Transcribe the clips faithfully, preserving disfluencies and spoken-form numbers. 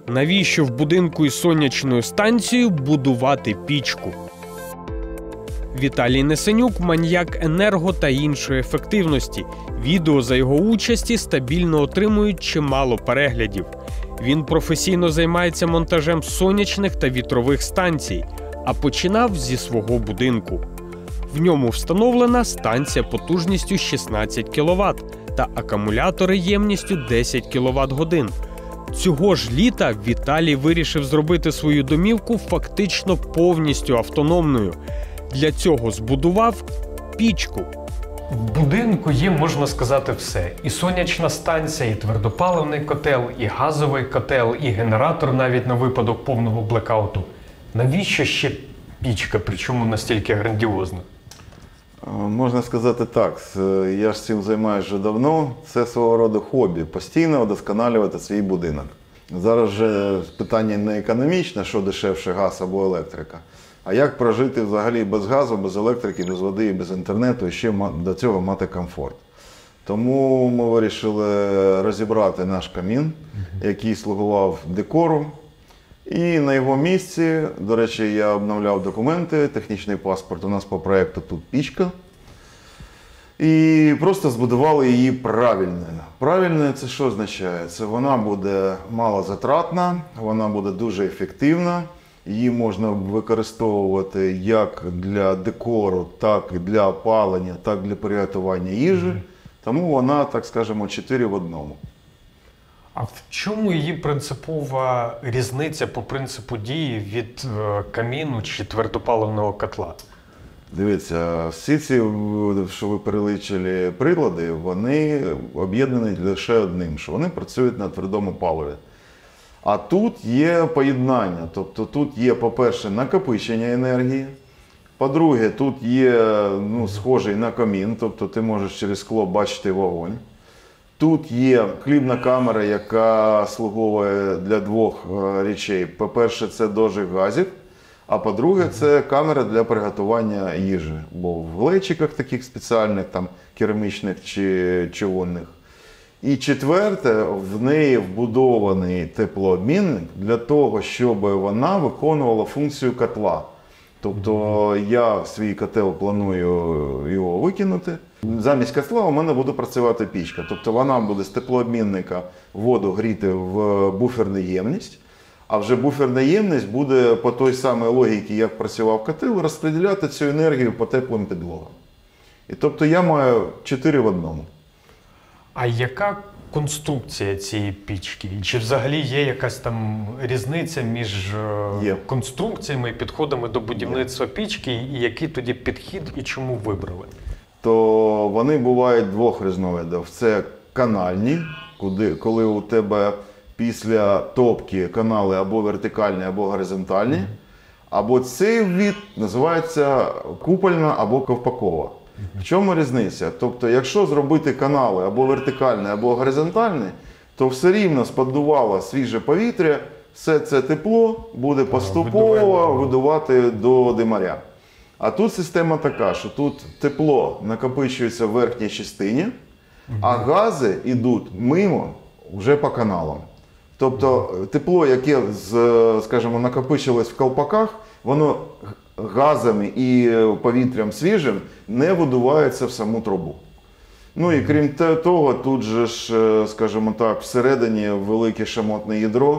Навіщо в будинку із сонячною станцією будувати пічку? Віталій Несенюк – маніяк енерго та іншої ефективності. Відео за його участі стабільно отримують чимало переглядів. Він професійно займається монтажем сонячних та вітрових станцій, а починав зі свого будинку. В ньому встановлена станція потужністю шістнадцять кіловат та акумулятори ємністю десять кіловат-годин. Цього ж літа Віталій вирішив зробити свою домівку фактично повністю автономною. Для цього збудував пічку. В будинку є, можна сказати, все. І сонячна станція, і твердопаливний котел, і газовий котел, і генератор навіть на випадок повного блекауту. Навіщо ще пічка, причому настільки грандіозна? Можна сказати так, я ж цим займаюся вже давно, це свого роду хобі, постійно вдосконалювати свій будинок. Зараз же питання не економічне, що дешевше газ або електрика, а як прожити взагалі без газу, без електрики, без води і без інтернету і ще до цього мати комфорт. Тому ми вирішили розібрати наш камін, який слугував декору. І на його місці, до речі, я обновляв документи, технічний паспорт, у нас по проєкту тут пічка. І просто збудували її правильною. Правильною це що означає? Це вона буде малозатратна, вона буде дуже ефективна. Її можна використовувати як для декору, так і для опалення, так і для приготування їжі. Тому вона, так скажемо, чотири в одному. А в чому її принципова різниця по принципу дії від е, каміну чи твердопаливного котла? Дивіться, всі ці, що ви перелічили прилади, вони об'єднані лише одним, що вони працюють на твердому паливі. А тут є поєднання, тобто тут є, по-перше, накопичення енергії, по-друге, тут є ну, схожий на камін, тобто ти можеш через скло бачити вогонь. Тут є хлібна камера, яка слуговує для двох речей. По-перше, це дожиг газів, а по-друге, це камера для приготування їжі. Бо в глечиках таких спеціальних, там, керамічних чи човонних. І четверте, в неї вбудований теплообмінник для того, щоб вона виконувала функцію котла. Тобто я свій котел планую його викинути. Замість котла у мене буде працювати пічка. Тобто вона буде з теплообмінника воду гріти в буферну ємність, а вже буферна ємність буде по той самій логіці, як працював котел, розподіляти цю енергію по теплим підлогам. І тобто я маю чотири в одному. А яка конструкція цієї пічки? Чи взагалі є якась там різниця між є. конструкціями і підходами до будівництва є. пічки? І який тоді підхід і чому вибрали? То вони бувають двох різновидів. Це канальні, куди, коли у тебе після топки канали або вертикальні, або горизонтальні. Або цей вид називається купольна або ковпакова. В чому різниця? Тобто, якщо зробити канали або вертикальні, або горизонтальні, то все рівно сподувало свіже повітря, все це тепло буде поступово видувати до димаря. А тут система така, що тут тепло накопичується в верхній частині, а гази йдуть мимо вже по каналам. Тобто тепло, яке, скажімо, накопичилось в колпаках, воно газами і повітрям свіжим не видувається в саму трубу. Ну і крім того, тут же ж, скажімо так, всередині велике шамотне ядро,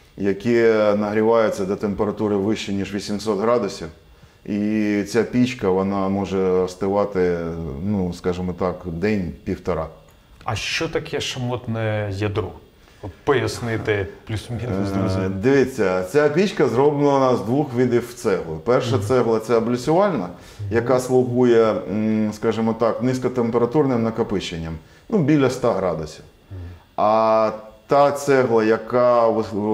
яке нагрівається до температури вище, ніж вісімсот градусів. І ця пічка, вона може остивати, ну, скажімо так, день-півтора. А що таке шамотне ядро? От пояснити плюс-мінус, друзі. Дивіться, ця пічка зроблена з двох видів цегли. Перша цегла – це облюсувальна, яка слугує, скажімо так, низькотемпературним накопиченням, ну, біля ста градусів. А та цегла, яка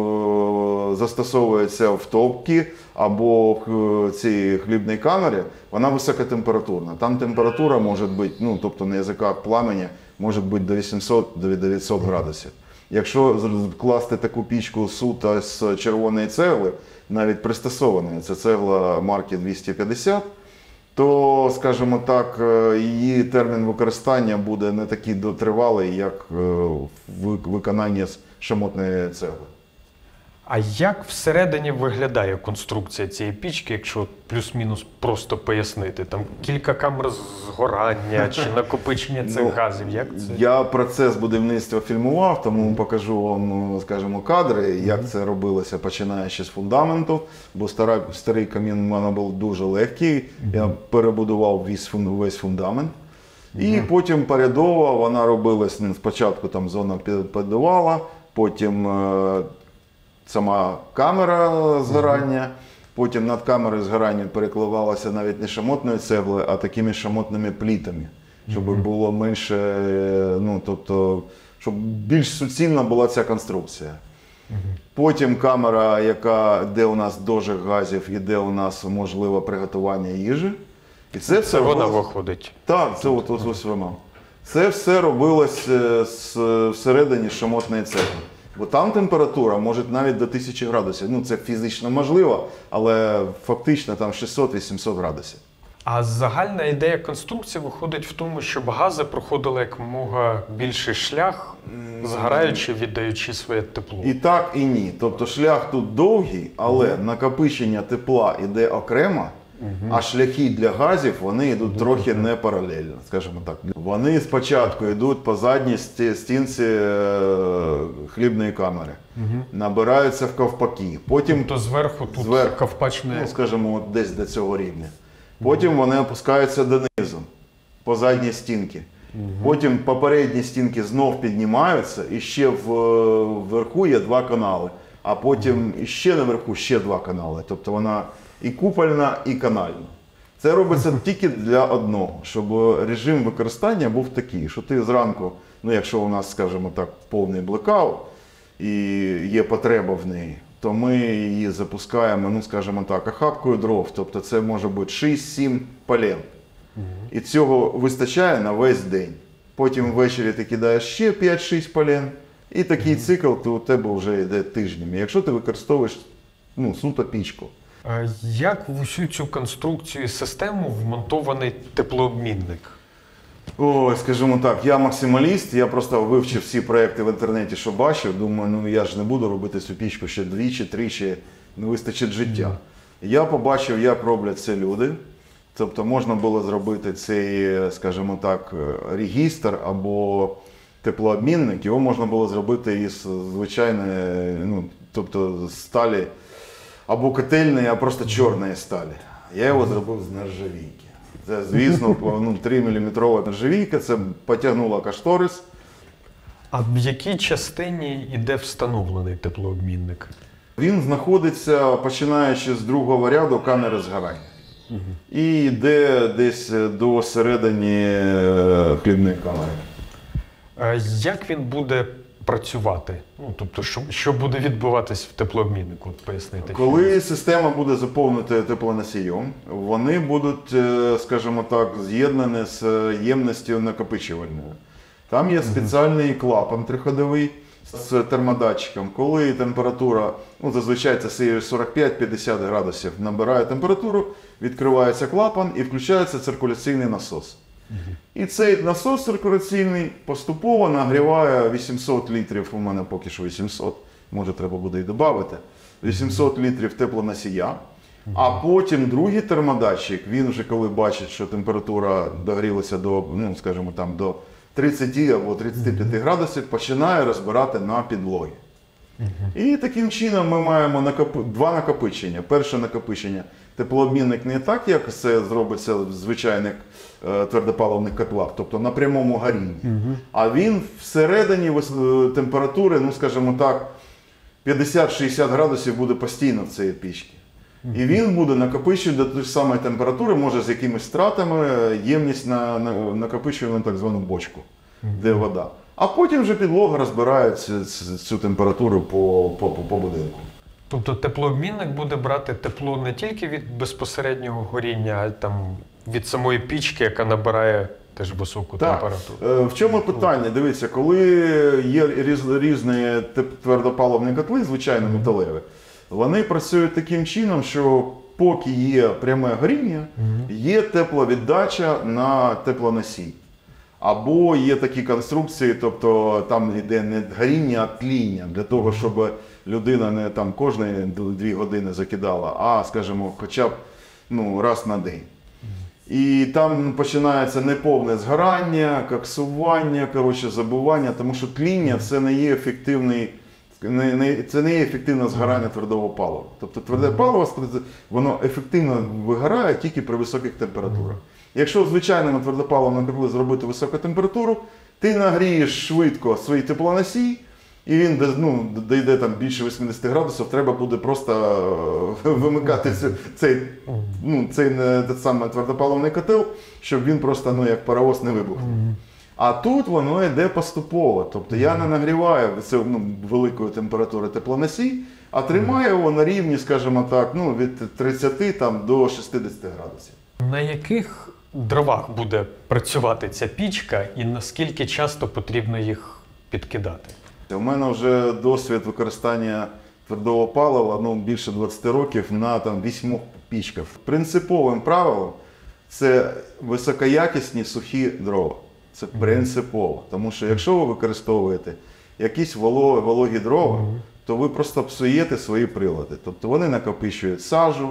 застосовується в топці або в цій хлібній камері, вона високотемпературна. Там температура може бути, ну, тобто на язиках пламені, може бути до вісімсот-дев'ятсот градусів. Якщо класти таку пічку суто з червоної цегли, навіть пристосованої, це цегла марки двісті п'ятдесят, то, скажімо так, її термін використання буде не такий дотривалий, як в виконанні з шамотної цегли. А як всередині виглядає конструкція цієї пічки, якщо плюс-мінус просто пояснити? Там кілька камер згорання чи накопичення цих Ну, газів? Як це? Я процес будівництва фільмував, тому покажу вам, скажімо, кадри, як це робилося, починаючи з фундаменту, бо стара, старий камін у мене був дуже легкий, я перебудував весь, фун- весь фундамент. І потім порядово вона робилась, ну, спочатку там зона підвала, потім е, сама камера згорання, потім над камерою згорання перекладалася навіть не шамотною цеглою, а такими шамотними плітами, щоб mm-hmm. було менше, ну, тобто, щоб більш суцільна була ця конструкція. Mm-hmm. Потім камера, яка, де у нас дожиг газів і де у нас можливе приготування їжі. І це, це все вона робилось... виходить? Так, це от, от, ось вона. Це все робилось всередині шамотної цегли. Бо там температура може навіть до тисячі градусів. Ну, це фізично можливо, але фактично там шістсот-вісімсот градусів. А загальна ідея конструкції виходить в тому, щоб гази проходили якомога більший шлях, згораючи, віддаючи своє тепло. І так, і ні. Тобто шлях тут довгий, але mm-hmm. накопичення тепла йде окремо, mm-hmm. а шляхи для газів, вони йдуть mm-hmm. трохи не паралельно, скажімо так. Вони спочатку йдуть по задній стінці хлібної камери, mm-hmm. набираються в ковпаки. Потім тобто зверху тут зверху, ковпачне... ну, скажімо, от десь до цього рівня. Потім вони опускаються донизу, по задній стінці. Угу. Потім попередні стінки знов піднімаються, і ще вверху є два канали. А потім угу. ще наверху ще два канали. Тобто вона і купольна, і канальна. Це робиться угу. тільки для одного, щоб режим використання був такий, що ти зранку, ну якщо у нас, скажімо так, повний блекаут і є потреба в неї, то ми її запускаємо, ну скажімо так, охапкою дров, тобто це може бути шість-сім полен. Угу. І цього вистачає на весь день. Потім ввечері ти кидаєш ще п'ять-шість полен, і такий угу. цикл то у тебе вже йде тижнями, якщо ти використовуєш, ну, суто пічку. А як в усю цю конструкцію і систему вмонтований теплообмінник? Ой, скажімо так, я максималіст, я просто вивчив всі проекти в інтернеті, що бачив, думаю, ну я ж не буду робити цю пічку ще двічі, тричі, не вистачить життя. Mm. Я побачив, як роблять це люди, тобто можна було зробити цей, скажімо так, регістр або теплообмінник, його можна було зробити із звичайної, ну, тобто з сталі, або котельної, а просто чорної сталі. Я його зробив з нержавійки. Це, звісно, ну, три міліметрова нержавійка, це потягнуло кошторис. А в якій частині йде встановлений теплообмінник? Він знаходиться, починаючи з другого ряду камери згорання. Угу. І йде десь до середини хлібної камери. А як він буде працювати? Ну, тобто, що, що буде відбуватись в теплообміннику? От пояснити. Коли система буде заповнена теплоносієм, вони будуть, скажімо так, з'єднані з ємністю накопичувальною. Там є спеціальний клапан триходовий з термодатчиком. Коли температура, ну, зазвичай це сорок п'ять-п'ятдесят градусів, набирає температуру, відкривається клапан і включається циркуляційний насос. І цей насос циркуляційний поступово нагріває вісімсот літрів, у мене поки що вісімсот, може треба буде і додати, вісімсот літрів теплоносія. А потім другий термодатчик, він вже коли бачить, що температура догрілася до, ну, скажімо, там, до тридцять або тридцять п'ять градусів, починає розбирати на підлоги. І таким чином ми маємо накоп... два накопичення. Перше накопичення – теплообмінник не так, як це зробиться в звичайних е, твердопаливних котлах, тобто на прямому горінні. Uh-huh. А він всередині температури, ну скажімо так, п'ятдесят-шістдесят градусів буде постійно в цієї пічки. Uh-huh. І він буде накопичувати до тієї самої температури, може з якимись стратами, ємність на, на накопичуємо так звану бочку, uh-huh. де вода. А потім вже підлога розбирає цю, цю температуру по, по, по будинку. Тобто теплообмінник буде брати тепло не тільки від безпосереднього горіння, а там від самої пічки, яка набирає теж високу так. температуру. В чому питання? Дивіться, коли є різ, різні твердопаливні котли, звичайно металеві, вони працюють таким чином, що поки є пряме горіння, є тепловіддача на теплоносій. Або є такі конструкції, тобто там йде не горіння, а тління, для того, щоб людина не там кожні дві години закидала, а, скажімо, хоча б ну, раз на день. І там починається неповне згорання, коксування, коротше, забування, тому що тління це не є ефективний, не, не, це не є ефективне згорання твердого палива. Тобто тверде паливо, воно ефективно вигорає тільки при високих температурах. Якщо звичайним твердопаливом, наприклад, зробити високу температуру, ти нагрієш швидко свій теплоносій, і він ну, дійде там більше вісімдесят градусів, треба буде просто вимикати цей, ну, цей саме твердопаливний котел, щоб він просто ну, як паровоз не вибухнув. А тут воно йде поступово. Тобто я не нагріваю ну, великої температури теплоносій, а тримаю його на рівні, скажімо так, ну, від тридцяти там, до шістдесяти градусів. На яких дровах буде працювати ця пічка і наскільки часто потрібно їх підкидати? У мене вже досвід використання твердого палива ну, більше двадцяти років на там, вісьмох пічках. Принциповим правилом це високоякісні сухі дрова. Це принципово. Тому що якщо ви використовуєте якісь вологі дрова, то ви просто псуєте свої прилади. Тобто вони накопичують сажу,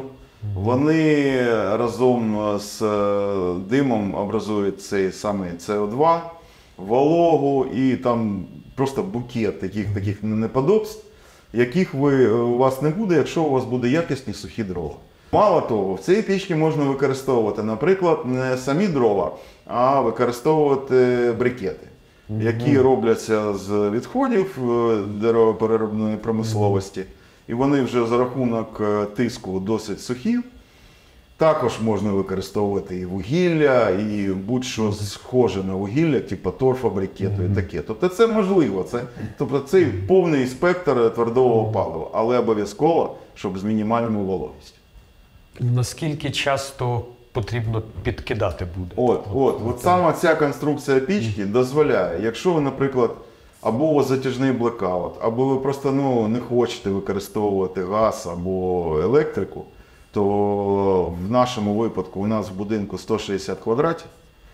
вони разом з димом образують цей самий С О два, вологу і там просто букет таких, таких неподобств, яких ви, у вас не буде, якщо у вас буде якісні сухі дрова. Мало того, в цій пічці можна використовувати, наприклад, не самі дрова, а використовувати брикети, які робляться з відходів деревопереробної промисловості. І вони вже за рахунок тиску досить сухі. Також можна використовувати і вугілля, і будь-що схоже на вугілля, типу торфобрикету mm-hmm. і таке. Тобто це можливо. Це, тобто це повний спектр твердого палива, але обов'язково, щоб з мінімальною вологістю. Наскільки часто потрібно підкидати буде? От, от, от саме ця конструкція пічки дозволяє, якщо ви, наприклад, або у вас затяжний блекаут, або ви просто ну, не хочете використовувати газ або електрику, то в нашому випадку у нас в будинку сто шістдесят квадратів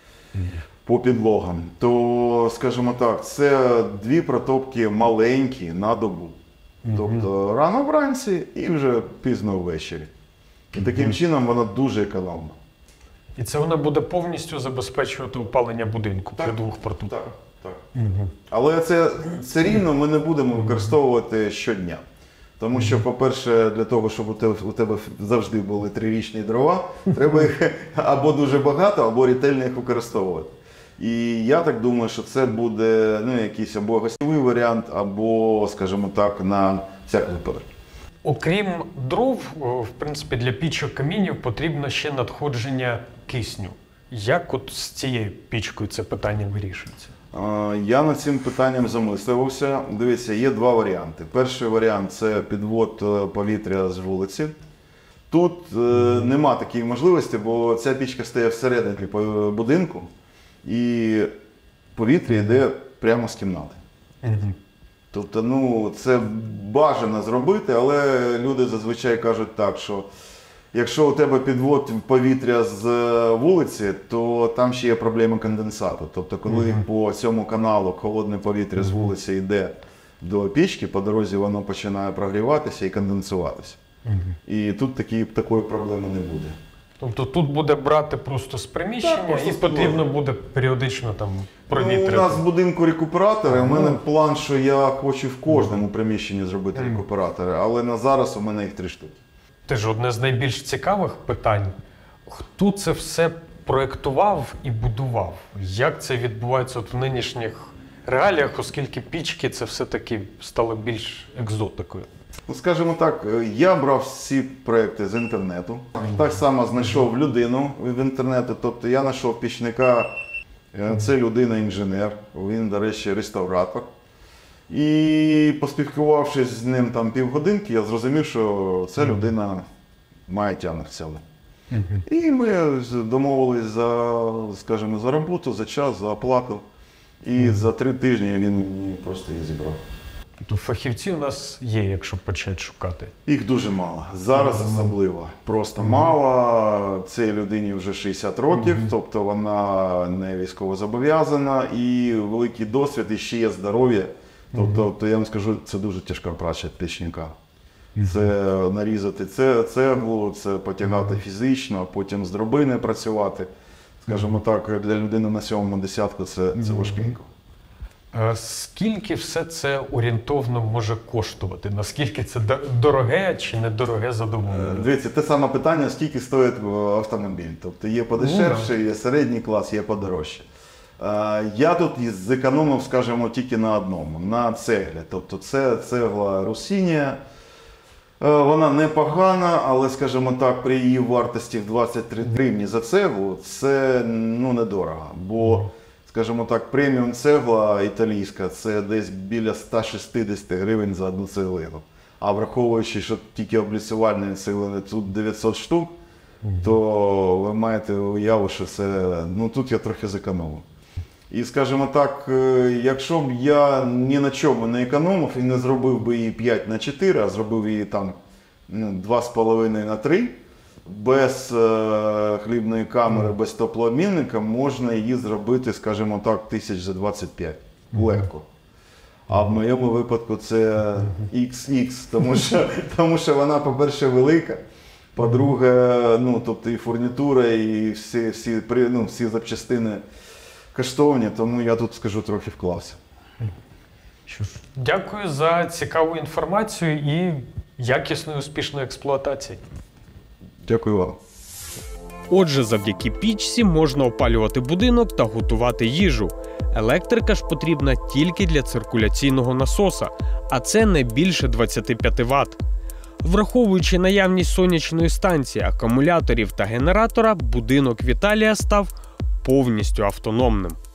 по підлогам, то, скажімо так, це дві протопки маленькі на добу. Тобто рано вранці і вже пізно ввечері. І таким чином вона дуже економна. І це вона буде повністю забезпечувати опалення будинку так, при двох протопках? Так, так. Угу. Але це, це рівно ми не будемо використовувати щодня. Тому що, по-перше, для того, щоб у тебе завжди були трирічні дрова, треба їх або дуже багато, або ретельно їх використовувати. І я так думаю, що це буде ну, якийсь або гостьовий варіант, або, скажімо так, на всяк випадок. Окрім дров, в принципі, для пічок камінів потрібно ще надходження кисню. Як от з цією пічкою це питання вирішується? Я над цим питанням замислювався. Дивіться, є два варіанти. Перший варіант – це підвод повітря з вулиці. Тут mm-hmm. нема такої можливості, бо ця пічка стоїть всередині будинку і повітря йде прямо з кімнати. Mm-hmm. Тобто, ну, це бажано зробити, але люди зазвичай кажуть так, що якщо у тебе підвод повітря з вулиці, то там ще є проблема конденсату. Тобто, коли mm-hmm. по цьому каналу холодне повітря з вулиці йде до пічки, по дорозі воно починає прогріватися і конденсуватися. Mm-hmm. І тут такі, такої проблеми не буде. Тобто тут буде брати просто з приміщення так, просто і потрібно буде періодично там провітряти? Ну, у нас в будинку рекуператори, у мене план, що я хочу в кожному приміщенні зробити mm-hmm. рекуператори, але на зараз у мене їх три штуки. Теж одне з найбільш цікавих питань. Хто це все проєктував і будував? Як це відбувається от в нинішніх реаліях, оскільки пічки це все-таки стало більш екзотикою? Ну, скажімо так, я брав всі проєкти з інтернету. Mm-hmm. Так само знайшов людину в інтернеті, тобто я знайшов пічника, це людина-інженер, він, до речі, реставратор. І поспілкувавшись з ним там півгодинки, я зрозумів, що ця людина має тягнути в ціле. Uh-huh. І ми домовились за, скажімо, за роботу, за час, за оплату. І uh-huh. за три тижні він просто її зібрав. Тобто фахівці у нас є, якщо почати шукати? Їх дуже мало. Зараз uh-huh. особливо. Просто uh-huh. мало. Цій людині вже шістдесят років, uh-huh. тобто вона не військовозобов'язана і великий досвід, і ще є здоров'я Тобто, то я вам скажу, це дуже тяжка праця печника. Це нарізати це цеглу, це потягати фізично, а потім з дробини працювати. Скажімо так, для людини на сьомому десятку це, це важкенько. Е, Скільки все це орієнтовно може коштувати? Наскільки це до- дороге чи недороге задоволення? Дивіться, те саме питання, скільки стоїть е, автомобіль. Тобто є подешевший, є середній клас, є подорожче. Е, Я тут і зекономив, скажімо, тільки на одному, на цеглі. Тобто це цегла Русінія. Е, Вона непогана, але, скажімо так, при її вартості в двадцять три гривні за цеглу це ну, недорого. Бо, скажімо так, преміум цегла італійська це десь біля ста шістдесят гривень за одну цеглину. А враховуючи, що тільки обліцювальні цеглини тут дев'ятсот штук, то ви маєте уяву, що це, ну тут я трохи зекономив. І, скажімо так, е, якщо б я ні на чому не економив і не зробив би її п'ять на чотири, а зробив її там ну, два з половиною на три, без е, хлібної камери, без теплообмінника, можна її зробити, скажімо так, тисяч за двадцять п'ять. Легко. А в моєму випадку це ікс ікс, тому що, тому що вона, по-перше, велика, по-друге, ну, тобто і фурнітура, і всі, всі, при- ну, всі запчастини коштовні, тому я тут, скажу, трохи вклався. Що ж, дякую за цікаву інформацію і якісної успішної експлуатації. Дякую вам. Отже, завдяки пічці можна опалювати будинок та готувати їжу. Електрика ж потрібна тільки для циркуляційного насоса, а це не більше двадцять п'ять ватт. Враховуючи наявність сонячної станції, акумуляторів та генератора, будинок Віталія став повністю автономним.